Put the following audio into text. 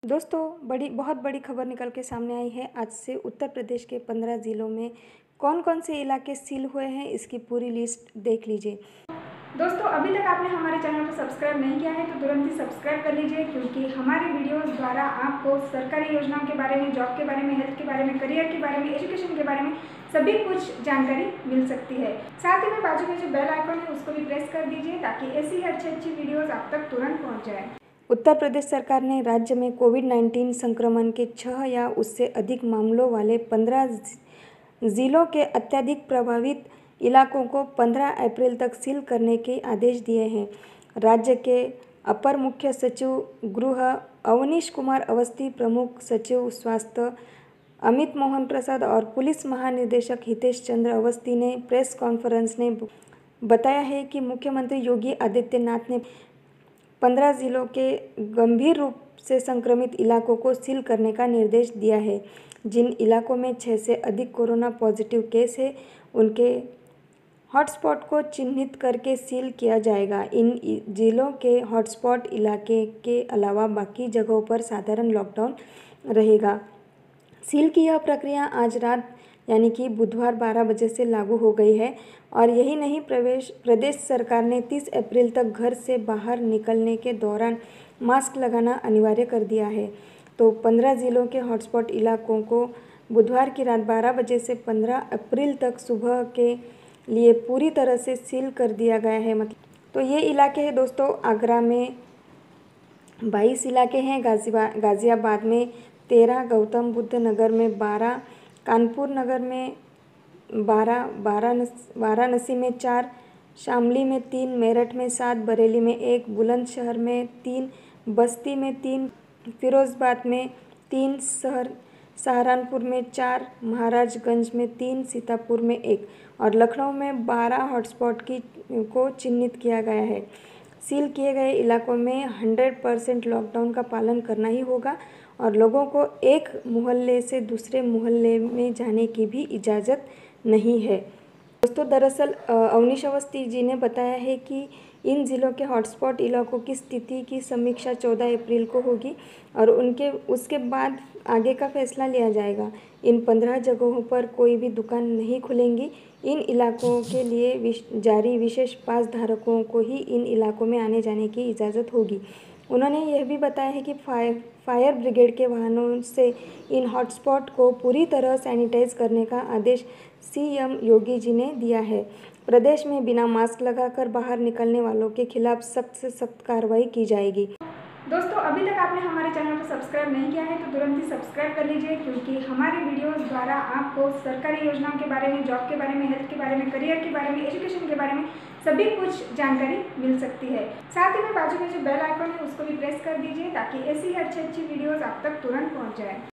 दोस्तों बहुत बड़ी खबर निकल के सामने आई है। आज से उत्तर प्रदेश के 15 ज़िलों में कौन कौन से इलाके सील हुए हैं, इसकी पूरी लिस्ट देख लीजिए। दोस्तों अभी तक आपने हमारे चैनल को सब्सक्राइब नहीं किया है तो तुरंत ही सब्सक्राइब कर लीजिए, क्योंकि हमारी वीडियोस द्वारा आपको सरकारी योजनाओं के बारे में, जॉब के बारे में, हेल्थ के बारे में, करियर के बारे में, एजुकेशन के बारे में सभी कुछ जानकारी मिल सकती है। साथ ही में बाजू में जो बेल आइकन है उसको भी प्रेस कर दीजिए, ताकि ऐसी ही अच्छी वीडियोज़ आप तक तुरंत पहुँच जाए। उत्तर प्रदेश सरकार ने राज्य में कोविड-19 संक्रमण के 6 या उससे अधिक मामलों वाले 15 ज़िलों के अत्यधिक प्रभावित इलाकों को 15 अप्रैल तक सील करने के आदेश दिए हैं। राज्य के अपर मुख्य सचिव गृह अवनीश कुमार अवस्थी, प्रमुख सचिव स्वास्थ्य अमित मोहन प्रसाद और पुलिस महानिदेशक हितेश चंद्र अवस्थी ने प्रेस कॉन्फ्रेंस में बताया है कि मुख्यमंत्री योगी आदित्यनाथ ने 15 ज़िलों के गंभीर रूप से संक्रमित इलाकों को सील करने का निर्देश दिया है। जिन इलाकों में 6 से अधिक कोरोना पॉजिटिव केस है, उनके हॉटस्पॉट को चिन्हित करके सील किया जाएगा। इन जिलों के हॉटस्पॉट इलाके के अलावा बाकी जगहों पर साधारण लॉकडाउन रहेगा। सील की यह प्रक्रिया आज रात यानी कि बुधवार 12 बजे से लागू हो गई है। और यही नहीं, प्रदेश सरकार ने 30 अप्रैल तक घर से बाहर निकलने के दौरान मास्क लगाना अनिवार्य कर दिया है। तो 15 ज़िलों के हॉटस्पॉट इलाकों को बुधवार की रात 12 बजे से 15 अप्रैल तक सुबह के लिए पूरी तरह से सील कर दिया गया है। मतलब तो ये इलाके हैं दोस्तों, आगरा में 22 इलाके हैं, गाज़ियाबाद में 13, गौतम बुद्ध नगर में 12, कानपुर नगर में 12, वाराणसी में 4, शामली में 3, मेरठ में 7, बरेली में 1, बुलंदशहर में 3, बस्ती में 3, फिरोज़ाबाद में 3, सहारनपुर में 4, महाराजगंज में 3, सीतापुर में 1 और लखनऊ में 12 हॉटस्पॉट को चिन्हित किया गया है। सील किए गए इलाकों में 100% लॉकडाउन का पालन करना ही होगा और लोगों को एक मोहल्ले से दूसरे मोहल्ले में जाने की भी इजाज़त नहीं है। दोस्तों दरअसल अवनीश अवस्थी जी ने बताया है कि इन ज़िलों के हॉटस्पॉट इलाकों की स्थिति की समीक्षा 14 अप्रैल को होगी और उसके बाद आगे का फैसला लिया जाएगा। इन 15 जगहों पर कोई भी दुकान नहीं खुलेंगी। इन इलाकों के लिए जारी विशेष पास धारकों को ही इन इलाकों में आने जाने की इजाज़त होगी। उन्होंने यह भी बताया है कि फायर ब्रिगेड के वाहनों से इन हॉटस्पॉट को पूरी तरह सैनिटाइज करने का आदेश सीएम योगी जी ने दिया है। प्रदेश में बिना मास्क लगाकर बाहर निकलने वालों के खिलाफ सख्त से सख्त कार्रवाई की जाएगी। दोस्तों अभी तक आपने हमारे चैनल को सब्सक्राइब नहीं किया है तो तुरंत ही सब्सक्राइब कर लीजिए, क्योंकि हमारी वीडियोस द्वारा आपको सरकारी योजनाओं के बारे में, जॉब के बारे में, हेल्थ के बारे में, करियर के बारे में, एजुकेशन के बारे में सभी कुछ जानकारी मिल सकती है। साथ ही में बाजू में जो बेल आइकन है उसको भी प्रेस कर दीजिए, ताकि ऐसी ही अच्छी वीडियोज़ आप तक तुरंत पहुँच जाए।